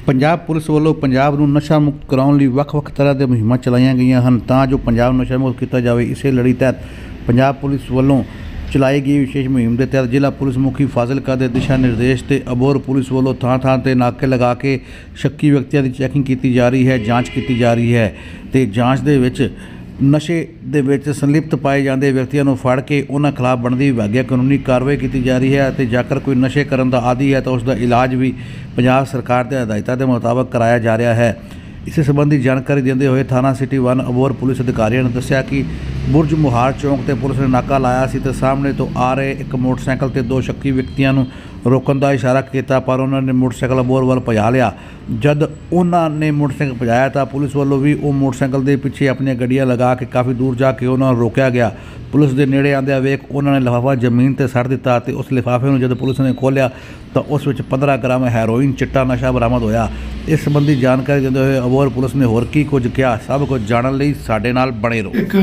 Punjab police वालों पंजाब ਨੂੰ ਨਸ਼ਾ ਮੁਕਤ ਕਰਾਉਣ ਲਈ ਵੱਖ-ਵੱਖ ਤਰ੍ਹਾਂ ਦੇ ਮੁਹਿੰਮਾਂ ਚਲਾਈਆਂ ਗਈਆਂ ਹਨ ਤਾਂ ਜੋ ਪੰਜਾਬ ਨੂੰ ਨਸ਼ਾ ਮੁਕਤ ਕੀਤਾ ਜਾਵੇ। ਇਸੇ ਲੜੀ ਤਹਿਤ ਪੰਜਾਬ ਪੁਲਿਸ ਵੱਲੋਂ ਚਲਾਈ ਗਈ ਵਿਸ਼ੇਸ਼ ਮੁਹਿੰਮ ਦੇ ਤਹਿਤ ਜ਼ਿਲ੍ਹਾ ਪੁਲਿਸ ਮੁਖੀ ਫਾਜ਼ਿਲਕਾ ਦੇ ਦਿਸ਼ਾ ਨਿਰਦੇਸ਼ ਤੇ ਅਬੋਹਰ ਪੁਲਿਸ ਵੱਲੋਂ ਥਾਂ-ਥਾਂ ਤੇ ਨਾਕੇ ਲਗਾ ਕੇ ਸ਼ੱਕੀ ਵਿਅਕਤੀਆਂ ਦੀ ਚੈਕਿੰਗ ਕੀਤੀ ਜਾ ਰਹੀ ਹੈ, ਜਾਂਚ ਕੀਤੀ ਜਾ ਰਹੀ ਹੈ ਤੇ ਜਾਂਚ ਦੇ ਵਿੱਚ नशे ਦੇ ਵਿੱਚ ਸੰਲਿਪਤ ਪਾਏ ਜਾਂਦੇ ਵਿਅਕਤੀਆਂ ਨੂੰ ਫੜ ਕੇ ਉਹਨਾਂ ਖਿਲਾਫ ਬਣਦੀ ਵਿਭਾਗੀय ਕਾਨੂੰਨੀ ਕਾਰਵਾਈ ਕੀਤੀ ਜਾ ਰਹੀ ਹੈ ਅਤੇ ਜੇਕਰ ਕੋਈ ਨਸ਼ੇ ਕਰਨ ਦਾ ਆਦੀ ਹੈ ਤਾਂ ਉਸ ਦਾ ਇਲਾਜ ਵੀ ਪੰਜਾਬ ਸਰਕਾਰ ਦੇ ਹਦਾਇਤਾਂ ਦੇ ਮੁਤਾਬਕ ਕਰਾਇਆ ਜਾ ਰਿਹਾ ਹੈ। इस संबंधी जानकारी देते हुए थाना सिटी 1 अबोहर पुलिस अधिकारियों ने दस्या कि बुरज मुहार चौक से पुलिस ने नाका लाया सी तो सामने तो आ रहे एक मोटरसाइकिल से दो शक्की व्यक्तियों रोकने का इशारा किया पर उन्होंने मोटरसाइकिल अबोहर वाल भजा लिया। जब उन्होंने मोटरसाइकिल भजाया तो पुलिस वालों भी वो मोटरसाइकिल के पीछे अपनी गड्डियां लगा के काफ़ी दूर जाके उन्होंने रोकया गया। पुलिस के नेड़े आंदे वेख उन्होंने लिफाफा जमीन पर सट दिता तो उस लिफाफे में जब पुलिस ने खोलिया तो उस 15 ग्राम हैरोइन चिट्टा नशा बरामद होया। इस संबंधी जानकारी देते हुए अबोहर पुलिस ने होर की कुछ कहा सब कुछ जानने लिए साडे नाल बने रहो। एक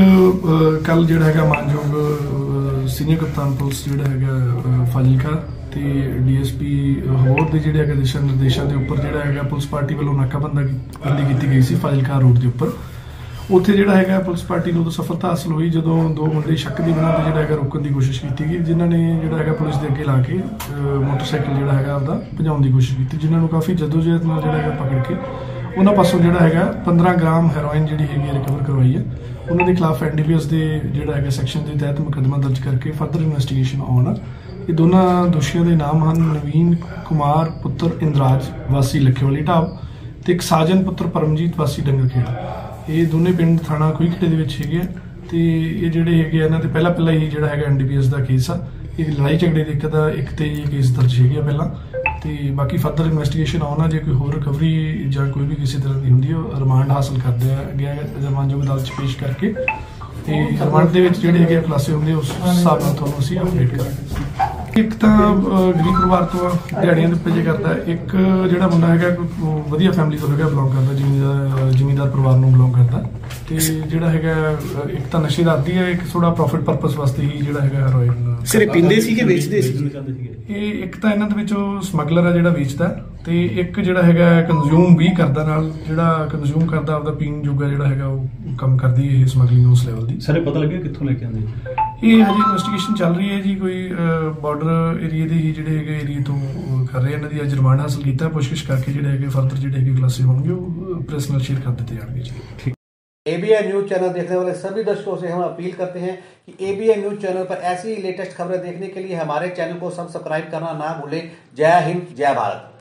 कल जिहड़ा हैगा मानयोग सीनियर कप्तान पुलिस जिहड़ा हैगा फाजिलका ते DSP अबोहर दे जिहड़े हैगे दिशा निर्देशों के उपर जिहड़ा हैगा पुलिस पार्टी वालों नाकाबंदी की गई सी फाजिलका रोड के उपर। उत्थे जिहड़ा हैगा पुलिस पार्टी नूं सफलता हासिल हुई जदों दो मुंडे शक की बिना जिहड़ा हैगा रोकण की कोशिश की गई जिन्हां ने जिहड़ा हैगा पुलिस दे अगे ला के मोटरसाइकिल जिहड़ा हैगा आपदा भजाउण की कोशिश की जिन्हां नूं काफ़ी जदोजहद नाल जिहड़ा हैगा पकड़ के उन्हां पासों जिहड़ा हैगा 15 ग्राम हैरोइन जिहड़ी हैगी रिकवर करवाई है। उन्हां दे खिलाफ NDPS दे जिहड़ा हैगा सैक्शन के तहत मुकदमा दर्ज करके फर्दर इन्वेस्टिगेशन ऑन है। ये दोनों दोषियों के नाम हैं नवीन कुमार पुत्र इंद्राज वासी लखेवाली ढाब ते एक साजन पुत्र परमजीत वासी डंगरखेड़ा। ये दोनों पिंड थाना कोईखेड़े दे विच हैगे ते ये जिहड़े हैगे इन्हां ते पहला ही जिहड़ा हैगा NDPS दा केस आ। ये लड़ाई झगड़े दे एक ते ये केस दर्ज हैगे पहला ते बाकी फर्दर इन्वेस्टिगेशन आउणा जे कोई होर रिकवरी जां कोई भी किसी तरह की हुंदी है रिमांड हासिल करदे गया रिमांड अदालत च पेश करके ते रिमांड दे विच जिहड़े हैगे खुलासे हुंदे उस हिसाब नाल तुहानूं असीं अपडेट करांगे। एक तो गरीब परिवार तो दिहाड़ियां दे पे करता है, एक जिहड़ा मुंडा हैगा वधिया फैमिली तो हैगा बिलोंग करता जिमीदार परिवार नूं बिलोंग करता ते जिहड़ा हैगा एक तो नशे दा आदी है एक थोड़ा प्रॉफिट पर्पस वास्ते ही जिहड़ा हैगा हेरोइन सिर्फ पींदे सी कि बेचदे सी। ये एक तो इन्हां दे विचों समगलर है जिहड़ा बेचदा ते एक जिहड़ा हैगा कंज्यूम भी करदा नाल जिहड़ा कंज्यूम करदा आपदा पीण जोगा जिहड़ा हैगा वो काम करदी है स्मगलिंग उस लेवल दी। सारे पता लगे कित्थों लेके आंदे ये हजे इन्वेस्टिगेशन चल रही है जी कोई बॉर्डर एरिए दे ही जिहड़े हैगे एरिए तो कर रहे हैं इन्हां दी अज रिमांड हासिल कीता कोशिश करके जिहड़े हैगे फर्दर जिहड़े हैगे क्लासे होंगे वो प्रेस नाल शेयर कर दिते जाणगे जी। ABN न्यूज चैनल देखने वाले सभी दर्शकों से हम अपील करते हैं कि ABN न्यूज चैनल पर ऐसी लेटेस्ट खबरें देखने के लिए हमारे चैनल को सब्सक्राइब करना ना भूलें। जय हिंद, जय भारत।